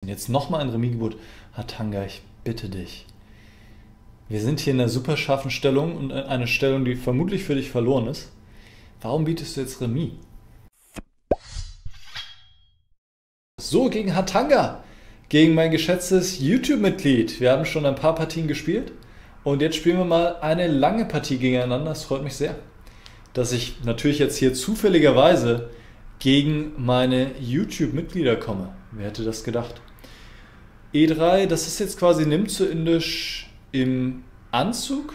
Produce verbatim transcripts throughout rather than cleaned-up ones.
Jetzt nochmal ein Remisgebot. Hatanga, ich bitte dich. Wir sind hier in einer super scharfen Stellung und eine Stellung, die vermutlich für dich verloren ist. Warum bietest du jetzt Remis? So, gegen Hatanga. Gegen mein geschätztes YouTube-Mitglied. Wir haben schon ein paar Partien gespielt. Und jetzt spielen wir mal eine lange Partie gegeneinander. Das freut mich sehr. Dass ich natürlich jetzt hier zufälligerweise gegen meine YouTube-Mitglieder komme. Wer hätte das gedacht? E drei, das ist jetzt quasi nimmt zu indisch im Anzug.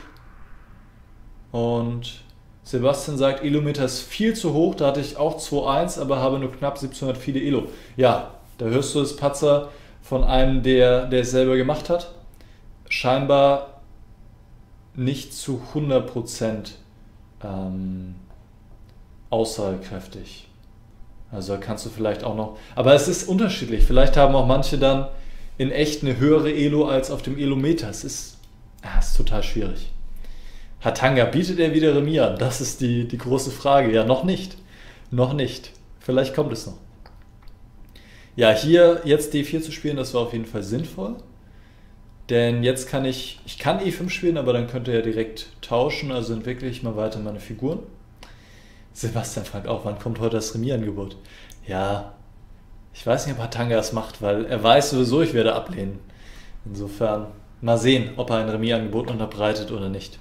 Und Sebastian sagt, Elo-Meter ist viel zu hoch. Da hatte ich auch zwei eins, aber habe nur knapp siebzehnhundert viele Elo. Ja, da hörst du das Patzer von einem, der, der es selber gemacht hat. Scheinbar nicht zu hundert Prozent ähm, aussagekräftig. Also kannst du vielleicht auch noch... Aber es ist unterschiedlich. Vielleicht haben auch manche dann in echt eine höhere Elo als auf dem Elo-Meter. Es ist, ah, ist total schwierig. Hatanga, bietet er wieder Remis an? Das ist die, die große Frage. Ja, noch nicht. Noch nicht. Vielleicht kommt es noch. Ja, hier jetzt D vier zu spielen, das war auf jeden Fall sinnvoll. Denn jetzt kann ich... Ich kann E fünf spielen, aber dann könnte er direkt tauschen. Also entwickle ich mal weiter meine Figuren. Sebastian fragt auch, wann kommt heute das Remis-Angebot? Ja, ich weiß nicht, ob Hatanga das macht, weil er weiß sowieso, ich werde ablehnen. Insofern mal sehen, ob er ein Remis-Angebot unterbreitet oder nicht.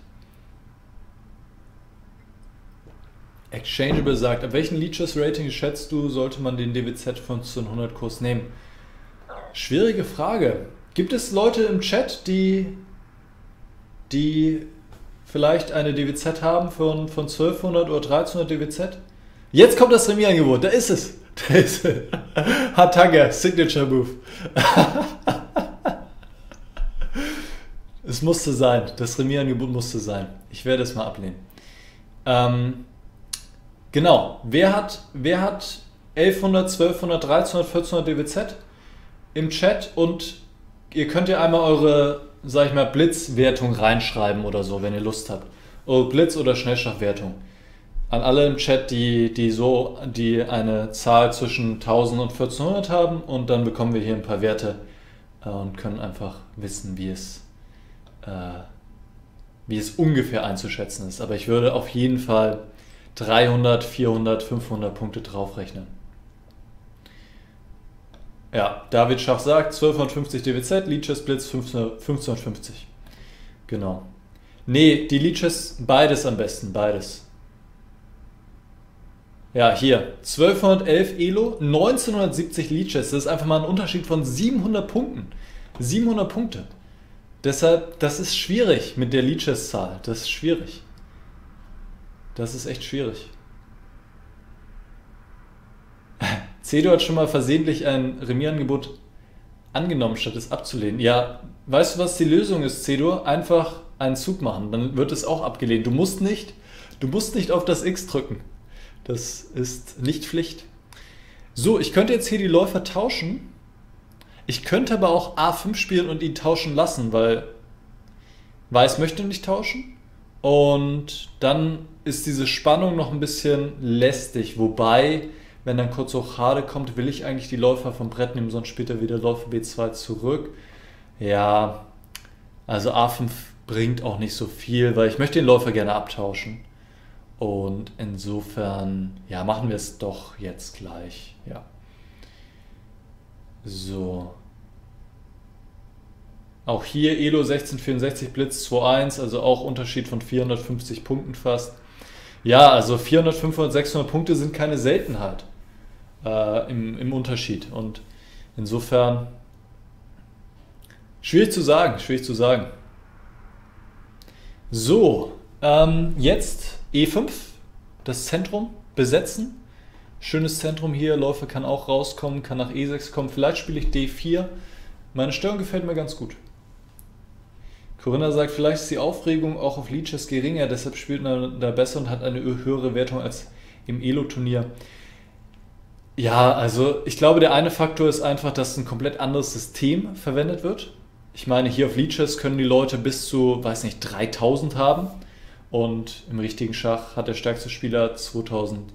Exchangeable sagt, ab welchen Leeches-Rating schätzt du, sollte man den D W Z fünfzehnhundert-Kurs nehmen? Schwierige Frage. Gibt es Leute im Chat, die, die vielleicht eine D W Z haben von, von zwölfhundert oder dreizehnhundert D W Z? Jetzt kommt das Remis-Angebot, da ist es. Da ist es. Hatanga, Signature Move. Es musste sein, das Remis-Angebot musste sein. Ich werde es mal ablehnen. Ähm, genau, wer hat, wer hat elfhundert, zwölfhundert, dreizehnhundert, vierzehnhundert D W Z im Chat? Und ihr könnt ja einmal eure, sag ich mal, Blitzwertung reinschreiben oder so, wenn ihr Lust habt. Eure Blitz- oder Schnellschachwertung. An alle im Chat, die, die so, die eine Zahl zwischen tausend und vierzehnhundert haben, und dann bekommen wir hier ein paar Werte äh, und können einfach wissen, wie es, äh, wie es ungefähr einzuschätzen ist. Aber ich würde auf jeden Fall dreihundert, vierhundert, fünfhundert Punkte draufrechnen. Ja, David Schach sagt zwölfhundertfünfzig D W Z, Leeches Blitz fünfzehnhundertfünfzig. Genau. Nee, die Leeches, beides am besten, beides. Ja, hier, zwölfhundertelf Elo, neunzehnhundertsiebzig Leeches. Das ist einfach mal ein Unterschied von siebenhundert Punkten. siebenhundert Punkte. Deshalb, das ist schwierig mit der Leeches-Zahl. Das ist schwierig. Das ist echt schwierig. Cedo hat schon mal versehentlich ein Remis-Angebot angenommen, statt es abzulehnen. Ja, weißt du, was die Lösung ist, Cedo? Einfach einen Zug machen, dann wird es auch abgelehnt. Du musst nicht, du musst nicht auf das X drücken. Das ist nicht Pflicht. So, ich könnte jetzt hier die Läufer tauschen. Ich könnte aber auch A fünf spielen und ihn tauschen lassen, weil Weiß möchte nicht tauschen. Und dann ist diese Spannung noch ein bisschen lästig. Wobei, wenn dann kurz hoch Hade kommt, will ich eigentlich die Läufer vom Brett nehmen, sonst später wieder Läufer B zwei zurück. Ja, also A fünf bringt auch nicht so viel, weil ich möchte den Läufer gerne abtauschen. Und insofern, ja, machen wir es doch jetzt gleich. Ja. So. Auch hier Elo sechzehnhundertvierundsechzig, Blitz zwei eins, also auch Unterschied von vierhundertfünfzig Punkten fast. Ja, also vierhundert, fünfhundert, sechshundert Punkte sind keine Seltenheit äh, im, im Unterschied. Und insofern, schwierig zu sagen, schwierig zu sagen. So, ähm, jetzt E fünf, das Zentrum besetzen. Schönes Zentrum hier, Läufer kann auch rauskommen, kann nach E sechs kommen. Vielleicht spiele ich D vier. Meine Steuerung gefällt mir ganz gut. Corinna sagt, vielleicht ist die Aufregung auch auf Leeches geringer, deshalb spielt man da besser und hat eine höhere Wertung als im Elo-Turnier. Ja, also ich glaube, der eine Faktor ist einfach, dass ein komplett anderes System verwendet wird. Ich meine, hier auf Leeches können die Leute bis zu, weiß nicht, dreitausend haben. Und im richtigen Schach hat der stärkste Spieler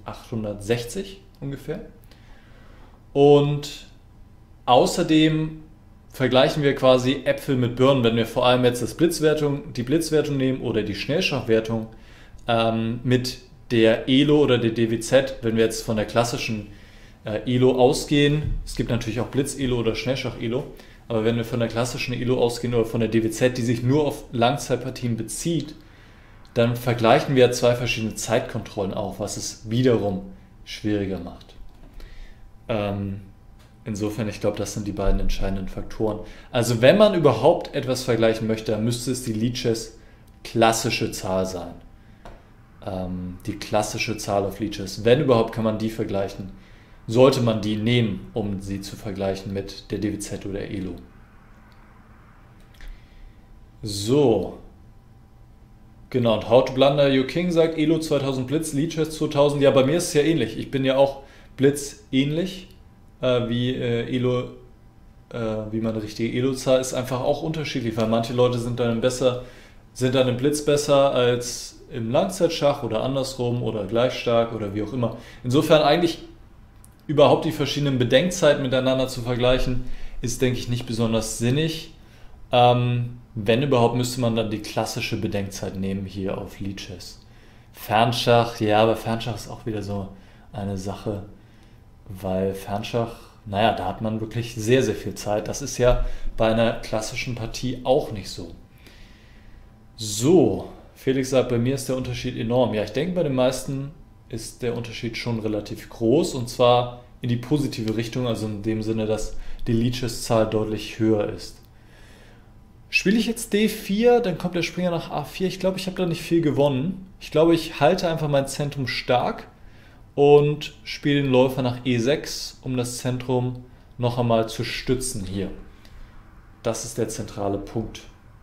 zweitausendachthundertsechzig ungefähr. Und außerdem vergleichen wir quasi Äpfel mit Birnen, wenn wir vor allem jetzt das Blitzwertung, die Blitzwertung nehmen oder die Schnellschachwertung ähm, mit der E L O oder der D W Z, wenn wir jetzt von der klassischen äh, E L O ausgehen. Es gibt natürlich auch Blitz-E L O oder Schnellschach-E L O, aber wenn wir von der klassischen E L O ausgehen oder von der D W Z, die sich nur auf Langzeitpartien bezieht, dann vergleichen wir zwei verschiedene Zeitkontrollen auch, was es wiederum schwieriger macht. Ähm, insofern, ich glaube, das sind die beiden entscheidenden Faktoren. Also wenn man überhaupt etwas vergleichen möchte, dann müsste es die Lichess klassische Zahl sein. Ähm, die klassische Zahl auf Lichess. Wenn überhaupt, kann man die vergleichen. Sollte man die nehmen, um sie zu vergleichen mit der D W Z oder E L O. So. Genau, und How to Blunder Your King sagt E L O zweitausend Blitz, Lichess zweitausend. Ja, bei mir ist es ja ähnlich. Ich bin ja auch Blitz ähnlich äh, wie äh, E L O, äh, wie meine richtige E L O-Zahl ist einfach auch unterschiedlich, weil manche Leute sind dann besser, sind dann im Blitz besser als im Langzeitschach oder andersrum oder gleich stark oder wie auch immer. Insofern eigentlich überhaupt die verschiedenen Bedenkzeiten miteinander zu vergleichen, ist, denke ich, nicht besonders sinnig. Ähm, wenn überhaupt, müsste man dann die klassische Bedenkzeit nehmen hier auf Lichess. Fernschach, ja, aber Fernschach ist auch wieder so eine Sache, weil Fernschach, naja, da hat man wirklich sehr, sehr viel Zeit. Das ist ja bei einer klassischen Partie auch nicht so. So, Felix sagt, bei mir ist der Unterschied enorm. Ja, ich denke, bei den meisten ist der Unterschied schon relativ groß und zwar in die positive Richtung, also in dem Sinne, dass die Lichess-Zahl deutlich höher ist. Spiele ich jetzt D vier, dann kommt der Springer nach A vier. Ich glaube, ich habe da nicht viel gewonnen. Ich glaube, ich halte einfach mein Zentrum stark und spiele den Läufer nach E sechs, um das Zentrum noch einmal zu stützen hier. Das ist der zentrale Punkt.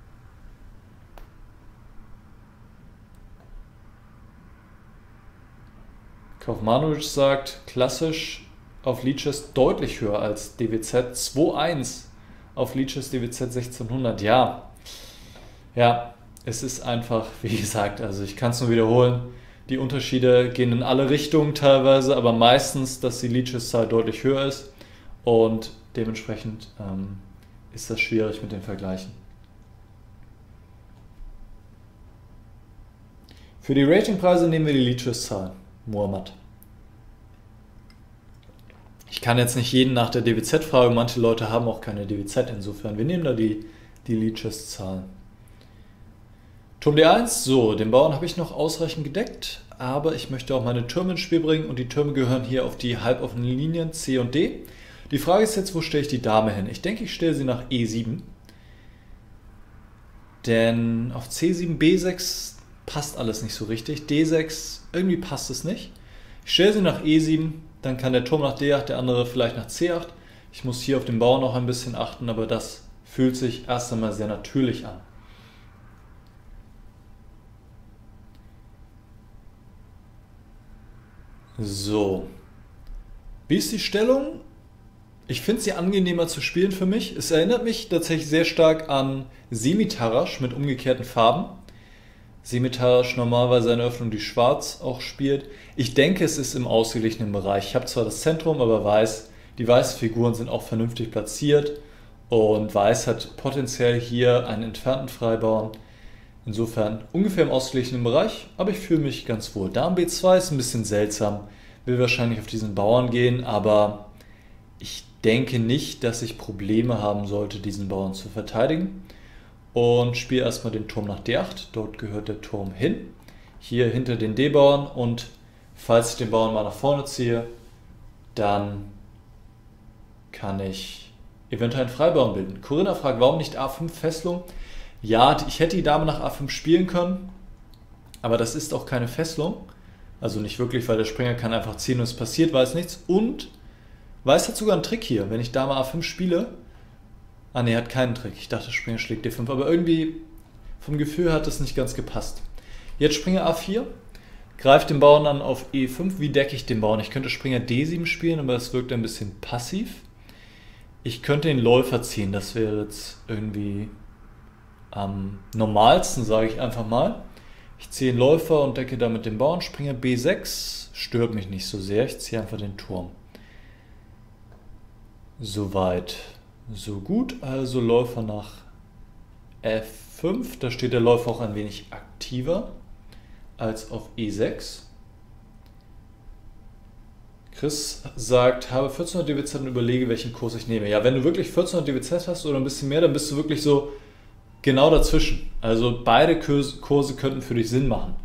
Kaufmanovic sagt, klassisch auf Lichess deutlich höher als D W Z zwei eins. Auf Lichess D W Z sechzehnhundert, ja. Ja, es ist einfach, wie gesagt, also ich kann es nur wiederholen, die Unterschiede gehen in alle Richtungen teilweise, aber meistens, dass die Lichess-Zahl deutlich höher ist und dementsprechend ähm, ist das schwierig mit den Vergleichen. Für die Ratingpreise nehmen wir die Lichess-Zahl, Muhammad. Ich kann jetzt nicht jeden nach der D W Z fragen, manche Leute haben auch keine D W Z, insofern wir nehmen da die, die Lichess-Zahl. Turm D eins, so, den Bauern habe ich noch ausreichend gedeckt, aber ich möchte auch meine Türme ins Spiel bringen und die Türme gehören hier auf die halboffenen Linien C und D. Die Frage ist jetzt, wo stelle ich die Dame hin? Ich denke, ich stelle sie nach E sieben, denn auf C sieben, B sechs passt alles nicht so richtig, D sechs, irgendwie passt es nicht. Ich stelle sie nach E sieben, dann kann der Turm nach D acht, der andere vielleicht nach C acht. Ich muss hier auf den Bauern noch ein bisschen achten, aber das fühlt sich erst einmal sehr natürlich an. So. Wie ist die Stellung? Ich finde sie angenehmer zu spielen für mich. Es erinnert mich tatsächlich sehr stark an Semitarasch mit umgekehrten Farben. Semitarasch normalerweise eine Öffnung, die schwarz auch spielt. Ich denke, es ist im ausgeglichenen Bereich. Ich habe zwar das Zentrum, aber weiß, die weißen Figuren sind auch vernünftig platziert und Weiß hat potenziell hier einen entfernten Freibauern. Insofern ungefähr im ausgeglichenen Bereich, aber ich fühle mich ganz wohl. Dame B zwei ist ein bisschen seltsam, will wahrscheinlich auf diesen Bauern gehen, aber ich denke nicht, dass ich Probleme haben sollte, diesen Bauern zu verteidigen. Und spiele erstmal den Turm nach D acht, dort gehört der Turm hin. Hier hinter den D-Bauern und falls ich den Bauern mal nach vorne ziehe, dann kann ich eventuell einen Freibauern bilden. Corinna fragt, warum nicht A fünf Fesselung? Ja, ich hätte die Dame nach A fünf spielen können, aber das ist auch keine Fesselung. Also nicht wirklich, weil der Springer kann einfach ziehen und es passiert Weiß nichts. Und Weiß hat sogar einen Trick hier. Wenn ich Dame A fünf spiele, ah ne, hat keinen Trick. Ich dachte, Springer schlägt D fünf, aber irgendwie vom Gefühl hat das nicht ganz gepasst. Jetzt Springer A vier, greift den Bauern an auf E fünf. Wie decke ich den Bauern? Ich könnte Springer D sieben spielen, aber das wirkt ein bisschen passiv. Ich könnte den Läufer ziehen, das wäre jetzt irgendwie am normalsten, sage ich einfach mal. Ich ziehe den Läufer und decke damit den Bauern. Springer B sechs stört mich nicht so sehr. Ich ziehe einfach den Turm. Soweit. So gut, also Läufer nach F fünf. Da steht der Läufer auch ein wenig aktiver als auf E sechs. Chris sagt, habe vierzehnhundert D W Z und überlege, welchen Kurs ich nehme. Ja, wenn du wirklich vierzehnhundert D W Z hast oder ein bisschen mehr, dann bist du wirklich so genau dazwischen. Also beide Kurse könnten für dich Sinn machen.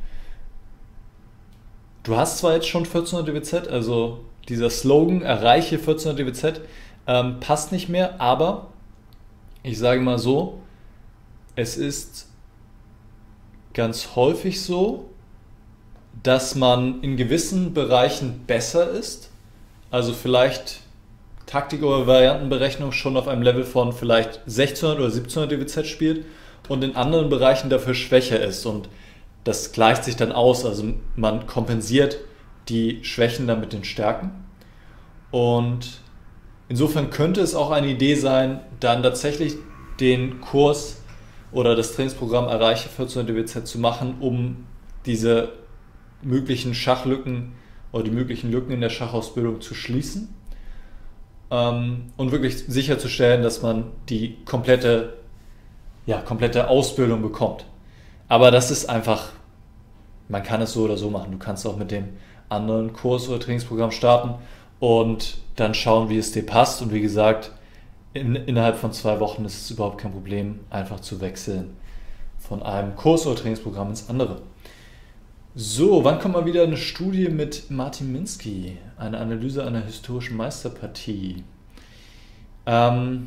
Du hast zwar jetzt schon vierzehnhundert D W Z, also dieser Slogan, erreiche vierzehnhundert D W Z, ähm, passt nicht mehr, aber ich sage mal so, es ist ganz häufig so, dass man in gewissen Bereichen besser ist, also vielleicht Taktik- oder Variantenberechnung schon auf einem Level von vielleicht sechzehnhundert oder siebzehnhundert D W Z spielt und in anderen Bereichen dafür schwächer ist, und das gleicht sich dann aus, also man kompensiert die Schwächen dann mit den Stärken, und insofern könnte es auch eine Idee sein, dann tatsächlich den Kurs oder das Trainingsprogramm Erreiche vierzehnhundert D W Z zu machen, um diese möglichen Schachlücken oder die möglichen Lücken in der Schachausbildung zu schließen, ähm, und wirklich sicherzustellen, dass man die komplette, ja, komplette Ausbildung bekommt. Aber das ist einfach, man kann es so oder so machen. Du kannst auch mit dem anderen Kurs oder Trainingsprogramm starten und dann schauen, wie es dir passt. Und wie gesagt, in, innerhalb von zwei Wochen ist es überhaupt kein Problem, einfach zu wechseln von einem Kurs oder Trainingsprogramm ins andere. So, wann kommt mal wieder eine Studie mit Martin Minsky? Eine Analyse einer historischen Meisterpartie. Ähm,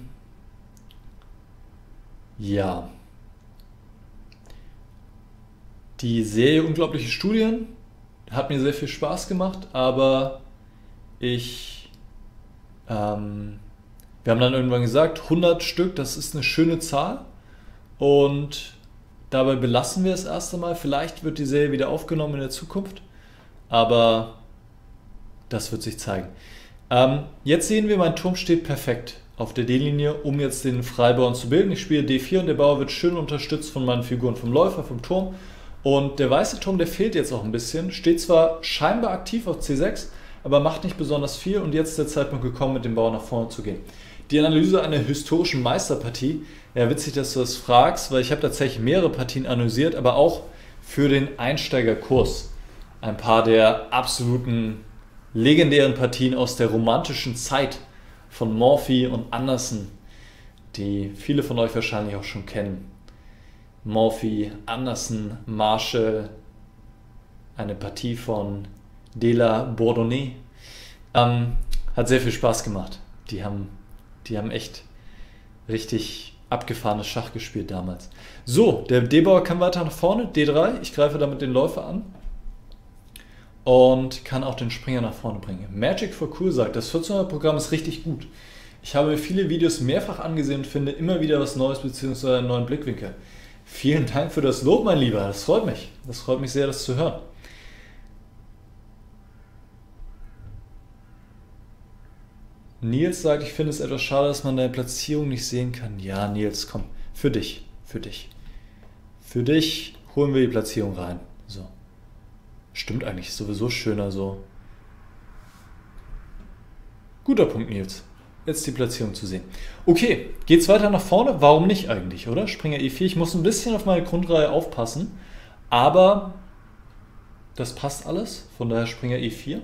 ja. Die Serie Unglaubliche Studien hat mir sehr viel Spaß gemacht, aber ich, ähm, wir haben dann irgendwann gesagt, hundert Stück, das ist eine schöne Zahl, und dabei belassen wir es erst einmal. Vielleicht wird die Serie wieder aufgenommen in der Zukunft, aber das wird sich zeigen. Ähm, jetzt sehen wir, mein Turm steht perfekt auf der D-Linie, um jetzt den Freibauern zu bilden. Ich spiele D vier und der Bauer wird schön unterstützt von meinen Figuren, vom Läufer, vom Turm. Und der weiße Turm, der fehlt jetzt auch ein bisschen, steht zwar scheinbar aktiv auf C sechs, aber macht nicht besonders viel, und jetzt ist der Zeitpunkt gekommen, mit dem Bauer nach vorne zu gehen. Die Analyse einer historischen Meisterpartie, ja, witzig, dass du das fragst, weil ich habe tatsächlich mehrere Partien analysiert, aber auch für den Einsteigerkurs ein paar der absoluten legendären Partien aus der romantischen Zeit von Morphy und Anderson, die viele von euch wahrscheinlich auch schon kennen. Morphy, Anderson, Marshall, eine Partie von De La Bourdonnais. Ähm, hat sehr viel Spaß gemacht. Die haben, die haben echt richtig abgefahrenes Schach gespielt damals. So, der D-Bauer kann weiter nach vorne, D drei. Ich greife damit den Läufer an und kann auch den Springer nach vorne bringen. Magic for Cool sagt, das vierzehnhundert-Programm ist richtig gut. Ich habe mir viele Videos mehrfach angesehen und finde immer wieder was Neues bzw. einen neuen Blickwinkel. Vielen Dank für das Lob, mein Lieber. Das freut mich. Das freut mich sehr, das zu hören. Nils sagt, ich finde es etwas schade, dass man deine Platzierung nicht sehen kann. Ja, Nils, komm. Für dich. Für dich. Für dich holen wir die Platzierung rein. So. Stimmt eigentlich. Ist sowieso schöner so. Guter Punkt, Nils. Jetzt die Platzierung zu sehen. Okay, geht's weiter nach vorne? Warum nicht eigentlich, oder? Springer E vier. Ich muss ein bisschen auf meine Grundreihe aufpassen, aber das passt alles. Von daher Springer E vier.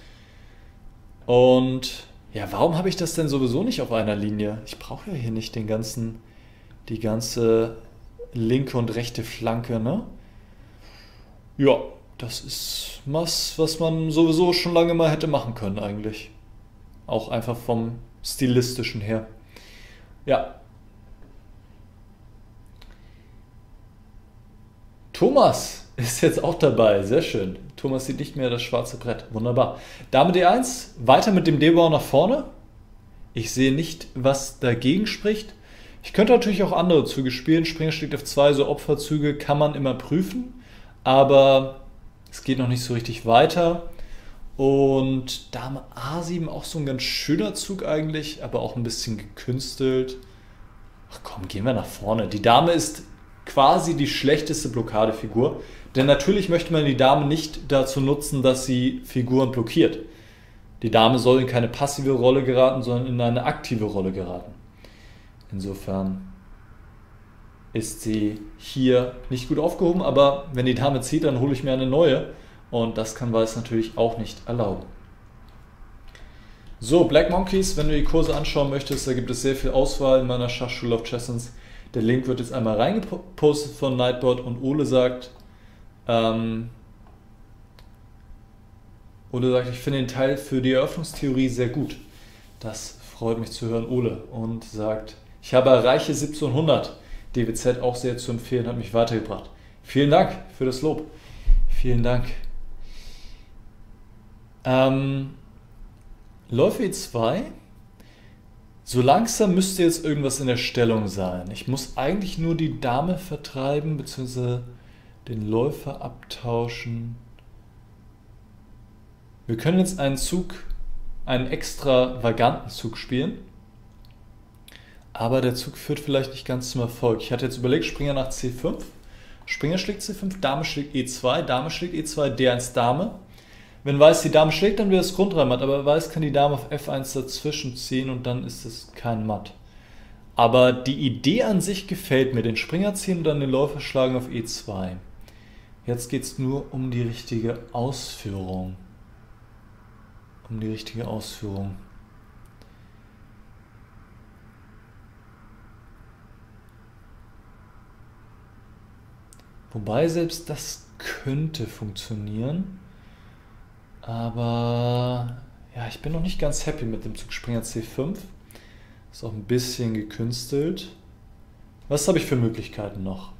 Und ja, warum habe ich das denn sowieso nicht auf einer Linie? Ich brauche ja hier nicht den ganzen, die ganze linke und rechte Flanke, ne? Ja, das ist was, was man sowieso schon lange mal hätte machen können eigentlich. Auch einfach vom Stilistischen her. Ja. Thomas ist jetzt auch dabei. Sehr schön. Thomas sieht nicht mehr das schwarze Brett. Wunderbar. Dame D eins. Weiter mit dem D-Bauer nach vorne. Ich sehe nicht, was dagegen spricht. Ich könnte natürlich auch andere Züge spielen. Springer schlägt F zwei. So Opferzüge kann man immer prüfen. Aber es geht noch nicht so richtig weiter. Und Dame A sieben, auch so ein ganz schöner Zug eigentlich, aber auch ein bisschen gekünstelt. Ach komm, gehen wir nach vorne. Die Dame ist quasi die schlechteste Blockadefigur, denn natürlich möchte man die Dame nicht dazu nutzen, dass sie Figuren blockiert. Die Dame soll in keine passive Rolle geraten, sondern in eine aktive Rolle geraten. Insofern ist sie hier nicht gut aufgehoben, aber wenn die Dame zieht, dann hole ich mir eine neue und das kann Weiß natürlich auch nicht erlauben. So, Black Monkeys, wenn du die Kurse anschauen möchtest, da gibt es sehr viel Auswahl in meiner Schachschule auf Chessens. Der Link wird jetzt einmal reingepostet von Nightbot und Ole sagt, ähm, Ole sagt, ich finde den Teil für die Eröffnungstheorie sehr gut. Das freut mich zu hören, Ole. Und sagt, ich habe Reiche siebzehnhundert. D W Z auch sehr zu empfehlen, hat mich weitergebracht. Vielen Dank für das Lob. Vielen Dank. Ähm, Läufe E zwei. So langsam müsste jetzt irgendwas in der Stellung sein. Ich muss eigentlich nur die Dame vertreiben, beziehungsweise den Läufer abtauschen. Wir können jetzt einen Zug, einen extravaganten Zug spielen. Aber der Zug führt vielleicht nicht ganz zum Erfolg. Ich hatte jetzt überlegt, Springer nach C fünf. Springer schlägt C fünf, Dame schlägt E zwei, Dame schlägt E zwei, D eins Dame. Wenn Weiß die Dame schlägt, dann wäre es Grundreihmatt, aber Weiß kann die Dame auf F eins dazwischen ziehen und dann ist es kein Matt. Aber die Idee an sich gefällt mir, den Springer ziehen und dann den Läufer schlagen auf E zwei. Jetzt geht es nur um die richtige Ausführung. Um die richtige Ausführung. Wobei selbst das könnte funktionieren. Aber ja, ich bin noch nicht ganz happy mit dem Zug Springer C fünf. Ist auch ein bisschen gekünstelt. Was habe ich für Möglichkeiten noch?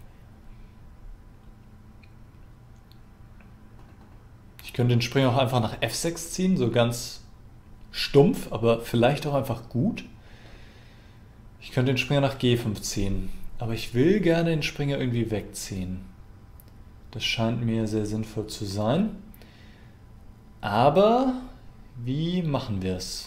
Ich könnte den Springer auch einfach nach F sechs ziehen, so ganz stumpf, aber vielleicht auch einfach gut. Ich könnte den Springer nach G fünf ziehen. Aber ich will gerne den Springer irgendwie wegziehen. Das scheint mir sehr sinnvoll zu sein. Aber wie machen wir es?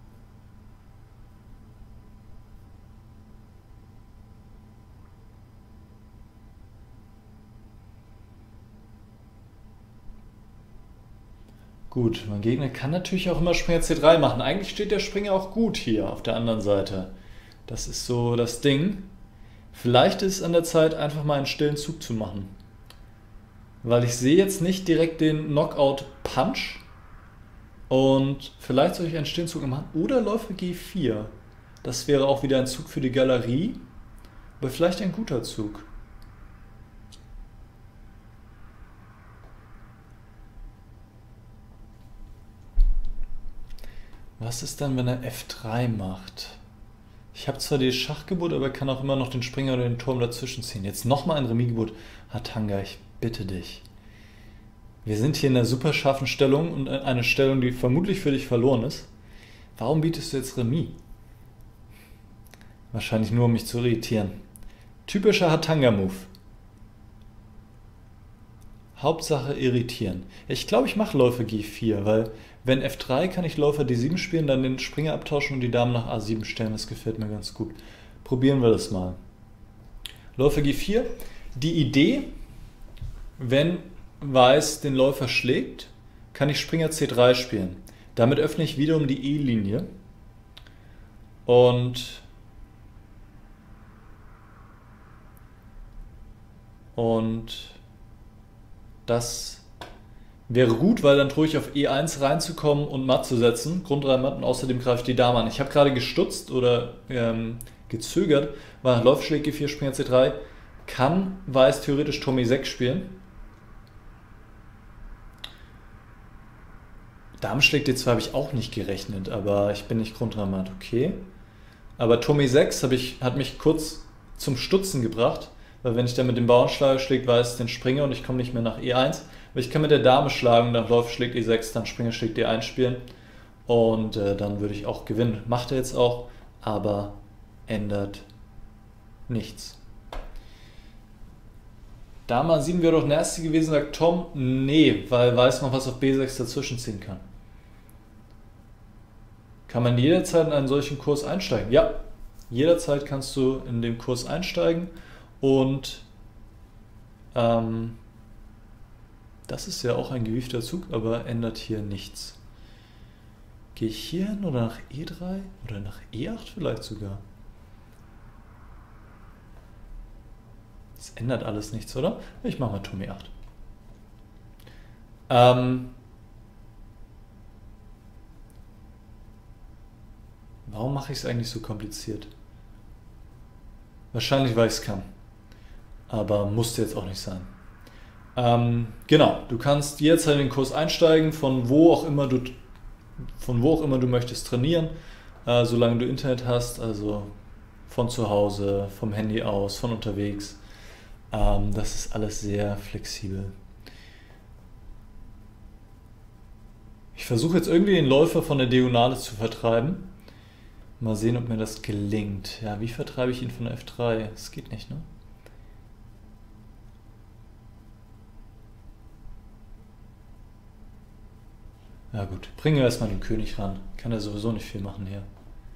Gut, mein Gegner kann natürlich auch immer Springer C drei machen. Eigentlich steht der Springer auch gut hier auf der anderen Seite. Das ist so das Ding. Vielleicht ist es an der Zeit, einfach mal einen stillen Zug zu machen. Weil ich sehe jetzt nicht direkt den Knockout-Punch. Und vielleicht soll ich einen stillen Zug machen. Oder Läufer G vier. Das wäre auch wieder ein Zug für die Galerie. Aber vielleicht ein guter Zug. Was ist dann, wenn er F drei macht? Ich habe zwar die Schachgeburt, aber kann auch immer noch den Springer oder den Turm dazwischen ziehen. Jetzt nochmal ein Remisgebot. Hatanga, ich bitte dich. Wir sind hier in einer super scharfen Stellung und eine Stellung, die vermutlich für dich verloren ist. Warum bietest du jetzt Remis? Wahrscheinlich nur, um mich zu irritieren. Typischer Hatanga-Move. Hauptsache irritieren. Ich glaube, ich mache Läufer G vier, weil wenn F drei kann ich Läufer D sieben spielen, dann den Springer abtauschen und die Dame nach A sieben stellen. Das gefällt mir ganz gut. Probieren wir das mal. Läufer G vier. Die Idee, wenn Weiß den Läufer schlägt, kann ich Springer C drei spielen. Damit öffne ich wiederum die E-Linie. Und und das wäre gut, weil dann drohe ich auf E eins reinzukommen und Matt zu setzen, Grundreihmatt, und außerdem greife ich die Dame an. Ich habe gerade gestutzt oder ähm, gezögert, weil nach Läufer schlägt G vier, Springer C drei, kann Weiß theoretisch Turm E sechs spielen. Dame schlägt D zwei habe ich auch nicht gerechnet, aber ich bin nicht Grundreihmatt, okay. Aber Turm E sechs habe ich, hat mich kurz zum Stutzen gebracht, weil wenn ich dann mit dem Bauern schlage, schlägt Weiß den Springer und ich komme nicht mehr nach E eins. Aber ich kann mit der Dame schlagen, dann Läufer schlägt E sechs, dann Springer schlägt D eins spielen und äh, dann würde ich auch gewinnen. Macht er jetzt auch, aber ändert nichts. Dame A sieben wäre doch nasty gewesen, sagt Tom. Nee, weil Weiß noch was auf B sechs dazwischen ziehen kann. Kann man jederzeit in einen solchen Kurs einsteigen? Ja, jederzeit kannst du in den Kurs einsteigen und ähm, das ist ja auch ein gewiefter Zug, aber ändert hier nichts. Gehe ich hier hin oder nach E drei oder nach E acht vielleicht sogar? Das ändert alles nichts, oder? Ich mache mal Turm E acht. Ähm, warum mache ich es eigentlich so kompliziert? Wahrscheinlich, weil ich es kann. Aber musste jetzt auch nicht sein. Ähm, genau, du kannst jetzt in den Kurs einsteigen, von wo auch immer du, von wo auch immer du möchtest trainieren, äh, solange du Internet hast, also von zu Hause, vom Handy aus, von unterwegs. Ähm, das ist alles sehr flexibel. Ich versuche jetzt irgendwie den Läufer von der Diagonale zu vertreiben. Mal sehen, ob mir das gelingt. Ja, wie vertreibe ich ihn von der F drei? Das geht nicht, ne? Ja gut, bringen wir erstmal den König ran. Kann er sowieso nicht viel machen hier.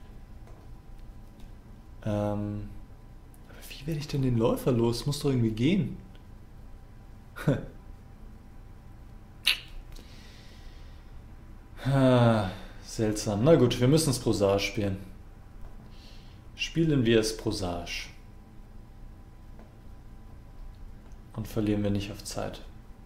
Ähm, aber wie werde ich denn den Läufer los? Muss doch irgendwie gehen. Ah, seltsam. Na gut, wir müssen es prosaisch spielen. Spielen wir es prosaisch. Und verlieren wir nicht auf Zeit.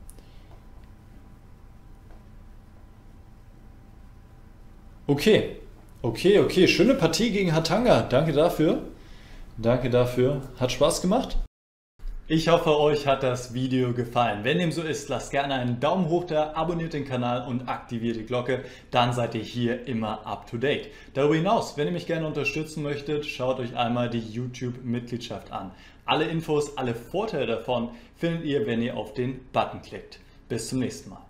Okay, okay, okay. Schöne Partie gegen Hatanga. Danke dafür. Danke dafür. Hat Spaß gemacht. Ich hoffe, euch hat das Video gefallen. Wenn dem so ist, lasst gerne einen Daumen hoch da, abonniert den Kanal und aktiviert die Glocke. Dann seid ihr hier immer up to date. Darüber hinaus, wenn ihr mich gerne unterstützen möchtet, schaut euch einmal die YouTube-Mitgliedschaft an. Alle Infos, alle Vorteile davon findet ihr, wenn ihr auf den Button klickt. Bis zum nächsten Mal.